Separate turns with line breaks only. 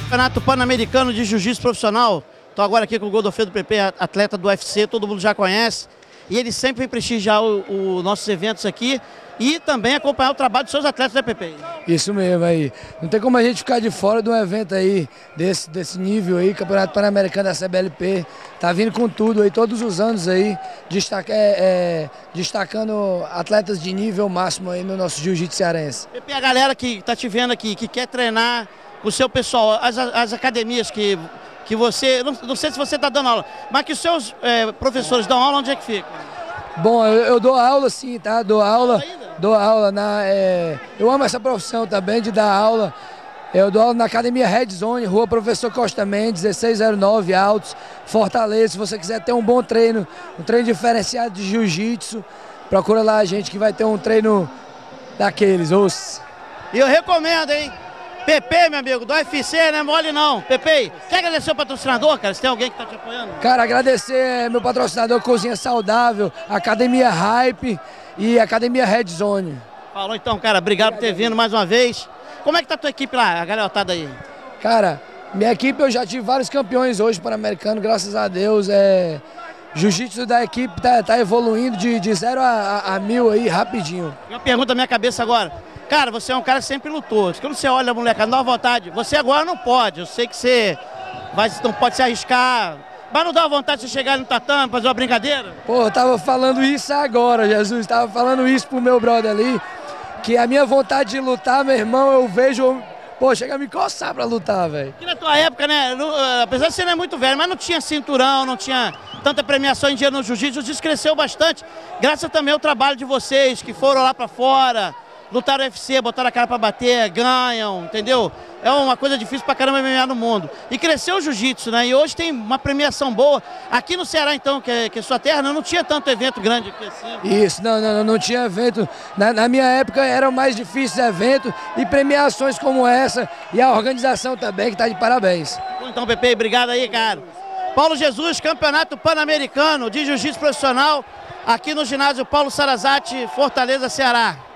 Campeonato Pan-Americano de Jiu-Jitsu Profissional. Estou agora aqui com o Godofredo PP, atleta do UFC, todo mundo já conhece. E ele sempre vem prestigiar os nossos eventos aqui e também acompanhar o trabalho dos seus atletas, né, PP?
Isso mesmo aí. Não tem como a gente ficar de fora de um evento aí, desse nível aí, Campeonato Pan-Americano da CBLP. Tá vindo com tudo aí, todos os anos aí, destacando atletas de nível máximo aí no nosso jiu-jitsu cearense.
PP, a galera que tá te vendo aqui, que quer treinar com o seu pessoal, as academias que você, não sei se você está dando aula, mas que os seus professores dão aula, onde é que fica?
Bom, eu dou aula sim, tá? Dou aula eu amo essa profissão também de dar aula. Eu dou aula na Academia Red Zone, Rua Professor Costa Mendes, 1609, Altos, Fortaleza. Se você quiser ter um bom treino, um treino diferenciado de jiu-jitsu, procura lá a gente que vai ter um treino daqueles, os.
E eu recomendo, hein? PP, meu amigo, do UFC, não é mole não. PP, quer agradecer o patrocinador, cara? Se tem alguém que tá te apoiando?
Cara, agradecer meu patrocinador Cozinha Saudável, Academia Hype e Academia Red Zone.
Falou então, cara, obrigado por ter vindo mais uma vez. Como é que tá a tua equipe lá, a garotada aí?
Cara, minha equipe eu já tive vários campeões hoje pan-americano, graças a Deus. Jiu-jitsu da equipe tá evoluindo de 0 a 1000 aí, rapidinho.
Uma pergunta na minha cabeça agora. Cara, você é um cara que sempre lutou. Quando você olha a molecada, dá uma vontade. Você agora não pode. Eu sei que você não pode se arriscar. Mas não dá uma vontade de você chegar no tatame, fazer uma brincadeira?
Pô, eu tava falando isso agora, Jesus. Tava falando isso pro meu brother ali. Que a minha vontade de lutar, meu irmão, eu vejo... Pô, chega a me coçar pra lutar, velho.
E na tua época, né, apesar de você não é muito velho, mas não tinha cinturão, não tinha tanta premiação em dinheiro no jiu-jitsu. O jiu-jitsu cresceu bastante, graças também ao trabalho de vocês, que foram lá pra fora, lutaram no UFC, botaram a cara pra bater, ganham, entendeu? É uma coisa difícil pra caramba MMA no mundo. E cresceu o jiu-jitsu, né, e hoje tem uma premiação boa. Aqui no Ceará, então, que é sua terra, não tinha tanto evento grande aqui assim.
Isso, não tinha evento. Na minha época eram mais difíceis eventos e premiações como essa. E a organização também, que tá de parabéns.
Então, Pepe, obrigado aí, cara. Paulo Jesus, Campeonato Pan-Americano de Jiu-Jitsu Profissional, aqui no ginásio Paulo Sarazate, Fortaleza, Ceará.